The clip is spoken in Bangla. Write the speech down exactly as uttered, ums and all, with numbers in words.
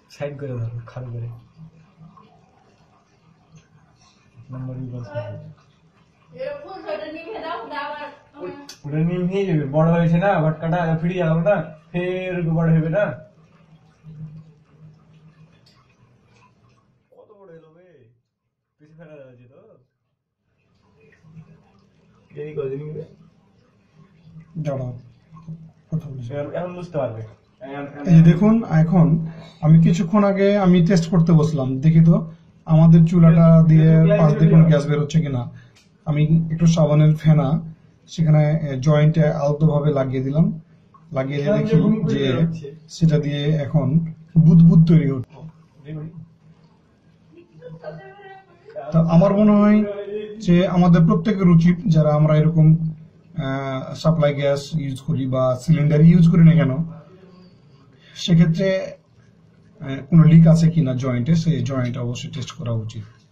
সাইড করে ধরো খাল করে নম্বর ওটা নিম হয়ে যাবে বড় হয়েছে না ভটকাটা ফিরে যাবো না ফের বড় হবে না কত বড় হলো বে পিছে ফেলা যাচ্ছে তো এই কদিন দাঁড়াও কথা বলছি এখন বুঝতে পারবে এই যে দেখুন এখন আমি কিছুক্ষণ আগে আমি টেস্ট করতে বসলাম দেখি তো আমাদের চুলাটা দিয়ে পাশ দিয়ে কোনো গ্যাস বের হচ্ছে কিনা আমি একটু সাবানের ফেনা সেখানে জয়েন্টে আলতো ভাবে লাগিয়ে দিলাম লাগিয়ে দিয়ে দেখি যে সেটা দিয়ে এখন বুদবুদ তৈরি হচ্ছে তো আমার মনে হয় যে আমাদের প্রত্যেকের উচিত যারা আমরা এরকম সাপ্লাই গ্যাস ইউজ করি বা সিলিন্ডার ইউজ করি না কেন সেক্ষেত্রে কোনো লিক আছে কিনা জয়েন্টে সেই জয়েন্ট অবশ্যই টেস্ট করা উচিত।